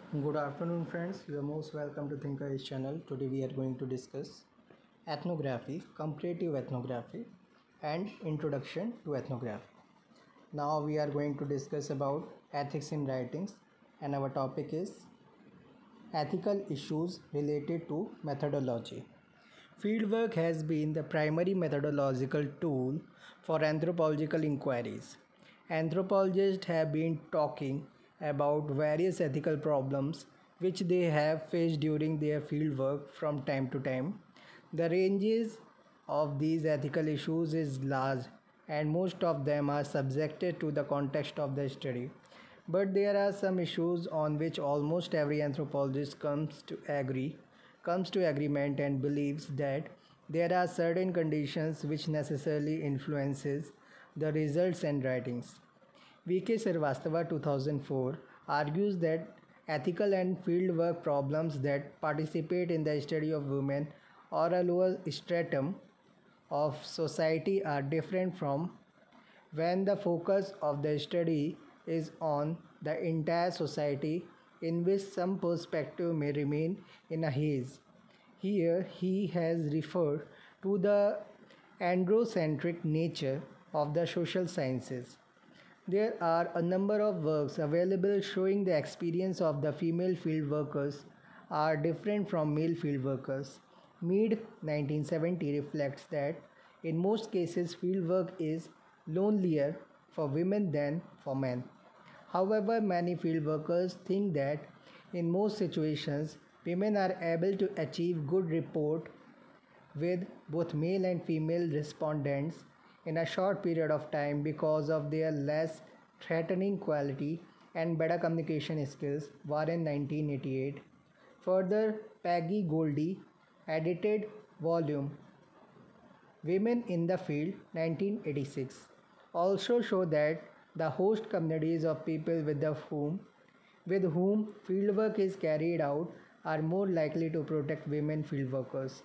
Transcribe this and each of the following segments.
Good afternoon, friends. You are most welcome to Thinkers channel. Today we are going to discuss ethnography, comparative ethnography, and introduction to ethnography. Now we are going to discuss about ethics in writings, and our topic is ethical issues related to methodology. Fieldwork has been the primary methodological tool for anthropological inquiries. Anthropologists have been talking about various ethical problems which they have faced during their fieldwork from time to time. The ranges of these ethical issues is large and most of them are subjected to the context of the study. But there are some issues on which almost every anthropologist comes to agreement and believes that there are certain conditions which necessarily influences the results and writings. V.K. Srivastava 2004 argues that ethical and fieldwork problems that participate in the study of women or a lower stratum of society are different from when the focus of the study is on the entire society, in which some perspective may remain in a haze. Here he has referred to the androcentric nature of the social sciences. There are a number of works available showing the experience of the female field workers are different from male field workers. Mead 1970 reflects that in most cases fieldwork is lonelier for women than for men. However, many field workers think that in most situations women are able to achieve good report with both male and female respondents in a short period of time because of their less threatening quality and better communication skills. Warren 1988. Further, Peggy Goldie edited volume Women in the Field 1986 also show that the host communities of people with whom fieldwork is carried out are more likely to protect women fieldworkers.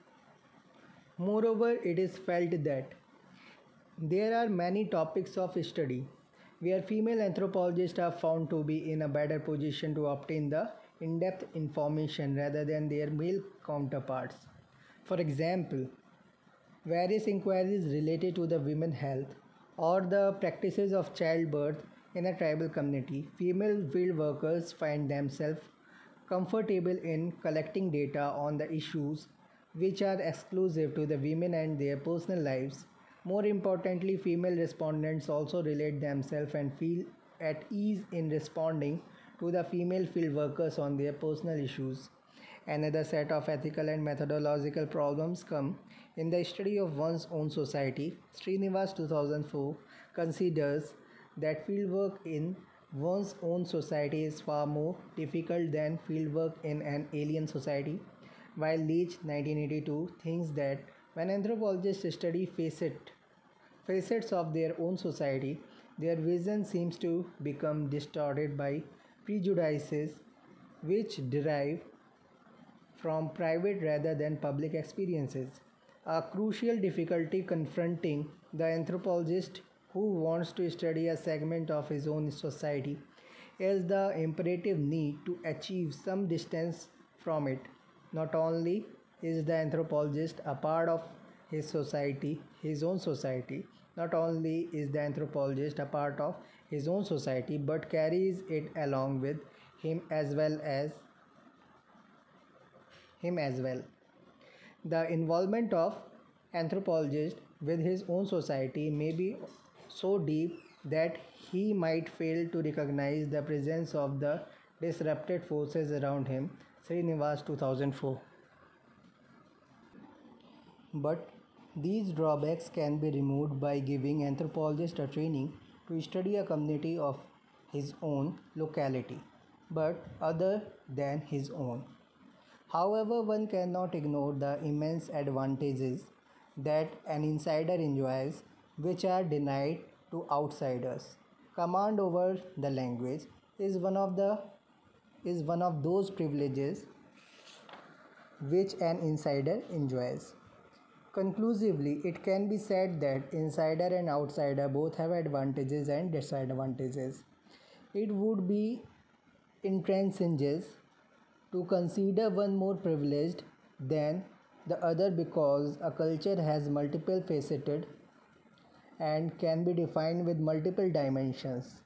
Moreover, it is felt that there are many topics of study where female anthropologists are found to be in a better position to obtain the in depth information rather than their male counterparts. For example, various inquiries related to the women health or the practices of childbirth in a tribal community, female field workers find themselves comfortable in collecting data on the issues which are exclusive to the women and their personal lives. More importantly, female respondents also relate themselves and feel at ease in responding to the female field workers on their personal issues. Another set of ethical and methodological problems come in the study of one's own society. Srinivas 2004 considers that fieldwork in one's own society is far more difficult than fieldwork in an alien society, while Leach 1982 thinks that when anthropologists study facets of their own society, their vision seems to become distorted by prejudices which derive from private rather than public experiences. A crucial difficulty confronting the anthropologist who wants to study a segment of his own society is the imperative need to achieve some distance from it. Not only is the anthropologist a part of his own society, not only is the anthropologist a part of his own society, but carries it along with him as well. The involvement of anthropologist with his own society may be so deep that he might fail to recognize the presence of the disrupted forces around him. Srinivas 2004. But these drawbacks can be removed by giving anthropologists a training to study a community of his own locality, but other than his own. However, one cannot ignore the immense advantages that an insider enjoys, which are denied to outsiders. Command over the language is one of those privileges which an insider enjoys. Conclusively, it can be said that insider and outsider both have advantages and disadvantages. It would be intransigence to consider one more privileged than the other because a culture has multiple faceted and can be defined with multiple dimensions.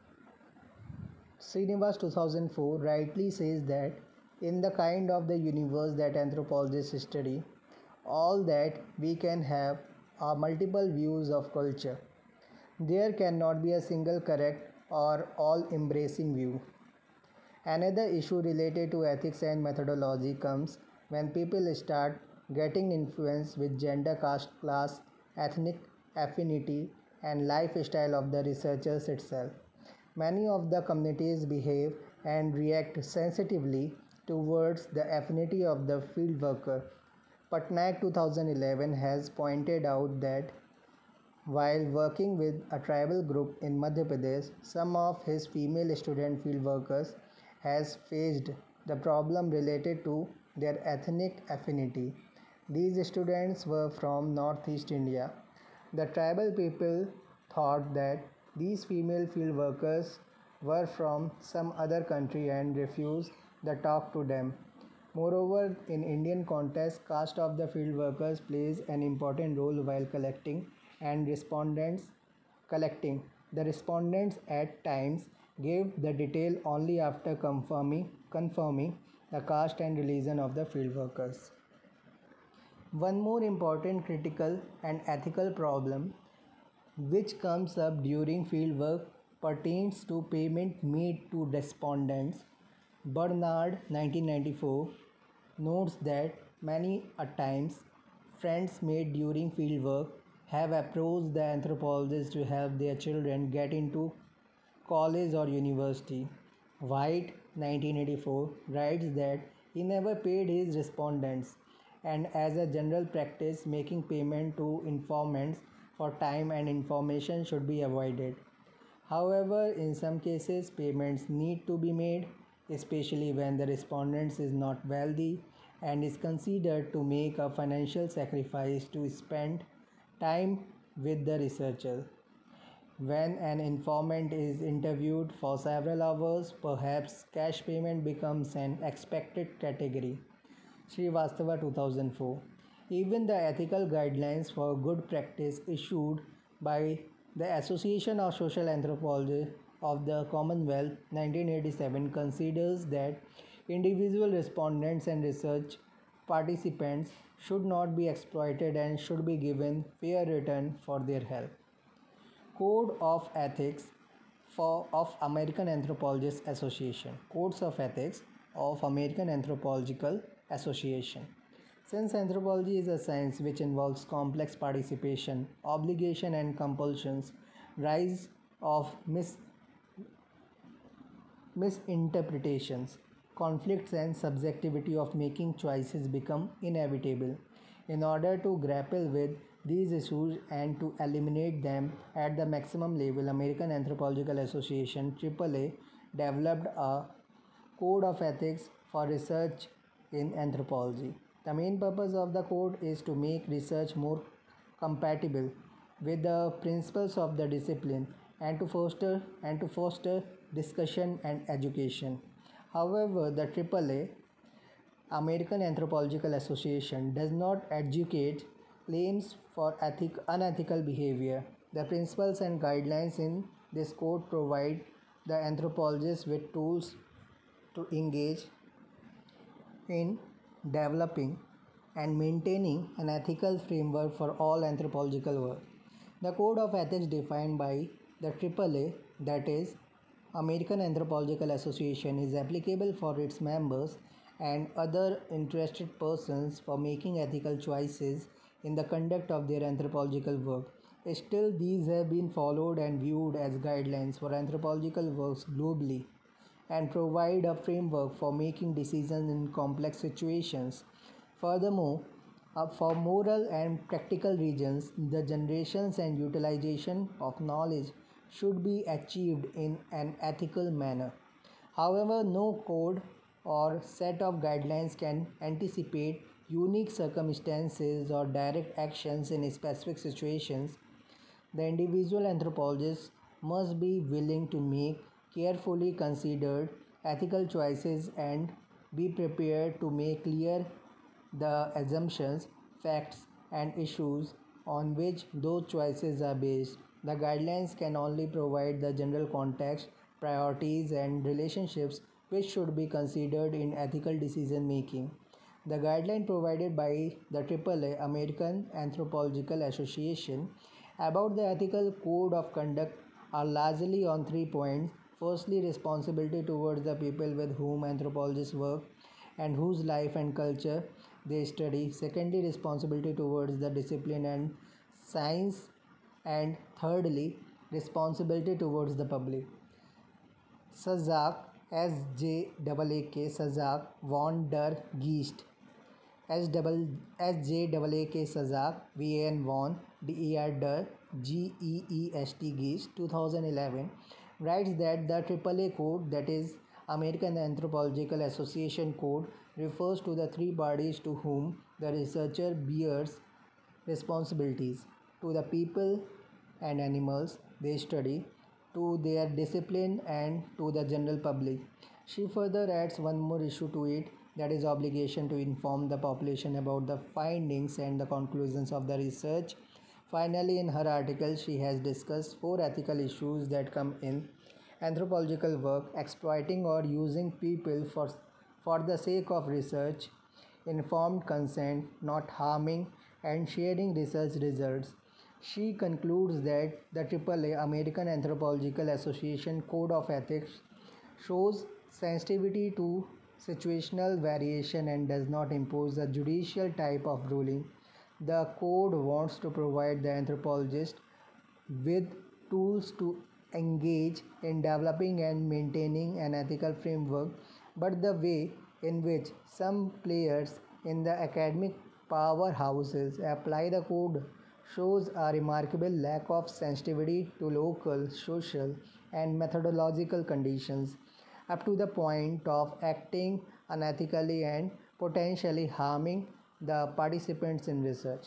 Srinivas 2004 rightly says that in the kind of the universe that anthropologists study, all that we can have are multiple views of culture. There cannot be a single correct or all embracing view. Another issue related to ethics and methodology comes when people start getting influenced with gender, caste, class, ethnic affinity, and lifestyle of the researchers itself. Many of the communities behave and react sensitively towards the affinity of the field worker. Patnaik 2011 has pointed out that while working with a tribal group in Madhya Pradesh, some of his female student field workers has faced the problem related to their ethnic affinity. These students were from Northeast India. The tribal people thought that these female field workers were from some other country and refused the talk to them. Moreover, in Indian context, caste of the field workers plays an important role while and respondents collecting. The respondents at times gave the detail only after confirming the caste and religion of the field workers. One more important critical and ethical problem which comes up during fieldwork pertains to payment made to respondents. Bernard 1994 notes that many a times friends made during fieldwork have approached the anthropologist to help their children get into college or university. White 1984 writes that he never paid his respondents and as a general practice making payment to informants for time and information should be avoided. However, in some cases payments need to be made, especially when the respondent is not wealthy and is considered to make a financial sacrifice to spend time with the researcher. When an informant is interviewed for several hours, perhaps cash payment becomes an expected category. Srivastava 2004. Even the ethical guidelines for good practice issued by the Association of Social Anthropology of the Commonwealth 1987 considers that individual respondents and research participants should not be exploited and should be given fair return for their help. Code of Ethics of American Anthropologists Association. Codes of Ethics of American Anthropological Association. Since anthropology is a science which involves complex participation, obligation and compulsions, rise of misinterpretations, conflicts and subjectivity of making choices become inevitable. In order to grapple with these issues and to eliminate them at the maximum level, American Anthropological Association (AAA) developed a code of ethics for research in anthropology. The main purpose of the code is to make research more compatible with the principles of the discipline and to foster discussion and education. However, the AAA American Anthropological Association does not adjudicate claims for unethical behavior. The principles and guidelines in this code provide the anthropologists with tools to engage in developing and maintaining an ethical framework for all anthropological work. The Code of Ethics defined by the AAA, that is, American Anthropological Association, is applicable for its members and other interested persons for making ethical choices in the conduct of their anthropological work. Still, these have been followed and viewed as guidelines for anthropological works globally and provide a framework for making decisions in complex situations. Furthermore, for moral and practical reasons, the generations and utilization of knowledge should be achieved in an ethical manner. However, no code or set of guidelines can anticipate unique circumstances or direct actions in specific situations. The individual anthropologist must be willing to make carefully considered ethical choices and be prepared to make clear the assumptions, facts, and issues on which those choices are based. The guidelines can only provide the general context, priorities, and relationships which should be considered in ethical decision making. The guideline provided by the AAA American Anthropological Association about the ethical code of conduct are largely on 3 points. Firstly, responsibility towards the people with whom anthropologists work and whose life and culture they study. Secondly, responsibility towards the discipline and science. And thirdly, responsibility towards the public. Sazak, SJAAK, Sazak von der Geest, SJAAK Sazak, VAN von DER der GEEST Geest, 2011, writes that the AAA code, that is American Anthropological Association code, refers to the three parties to whom the researcher bears responsibilities: to the people and animals they study, to their discipline, and to the general public. She further adds one more issue to it, that is obligation to inform the population about the findings and the conclusions of the research. Finally, in her article, she has discussed four ethical issues that come in anthropological work: exploiting or using people for the sake of research, informed consent, not harming, and sharing research results. She concludes that the AAA American Anthropological Association Code of Ethics shows sensitivity to situational variation and does not impose a judicial type of ruling. The code wants to provide the anthropologist with tools to engage in developing and maintaining an ethical framework, but the way in which some players in the academic powerhouses apply the code shows a remarkable lack of sensitivity to local, social, and methodological conditions, up to the point of acting unethically and potentially harming the participants in research.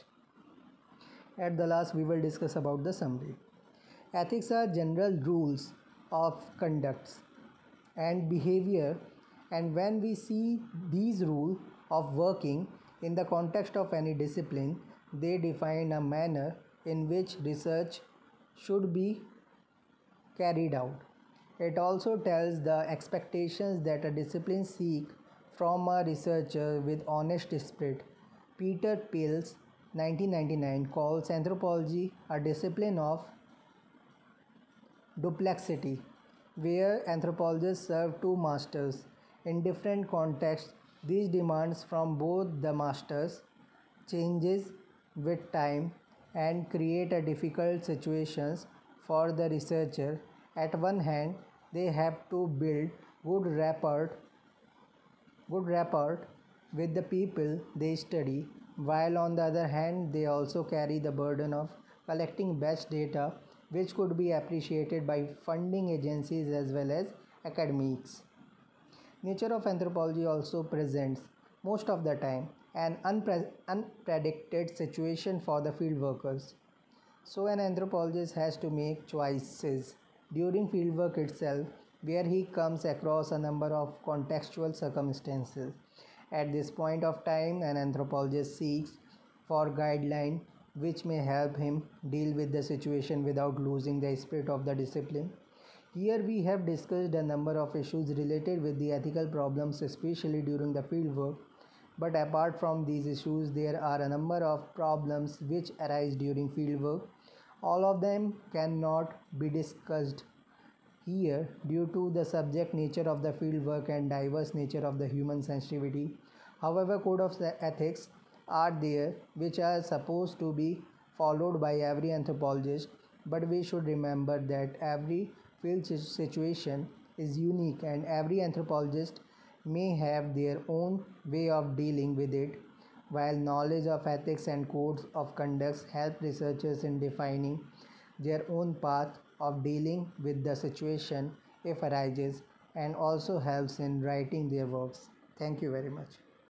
At the last, we will discuss about the summary. Ethics are general rules of conduct and behavior, and when we see these rules of working in the context of any discipline, they define a manner in which research should be carried out. It also tells the expectations that a discipline seek from a researcher with honest spirit. Peter Pills, 1999, calls anthropology a discipline of duplexity, where anthropologists serve two masters. In different contexts, these demands from both the masters changes with time and create a difficult situations for the researcher. At one hand, they have to build good rapport with the people they study, while on the other hand, they also carry the burden of collecting best data, which could be appreciated by funding agencies as well as academics. Nature of anthropology also presents, most of the time, an unpredicted situation for the field workers. So, an anthropologist has to make choices during fieldwork itself, where he comes across a number of contextual circumstances. At this point of time, an anthropologist seeks for guideline which may help him deal with the situation without losing the spirit of the discipline. Here we have discussed a number of issues related with the ethical problems, especially during the fieldwork. But apart from these issues, there are a number of problems which arise during fieldwork. All of them cannot be discussed here due to the subject nature of the fieldwork and diverse nature of the human sensitivity. However, code of ethics are there which are supposed to be followed by every anthropologist, but we should remember that every field situation is unique and every anthropologist may have their own way of dealing with it. While knowledge of ethics and codes of conduct help researchers in defining their own path of dealing with the situation if arises, and also helps in writing their works. Thank you very much.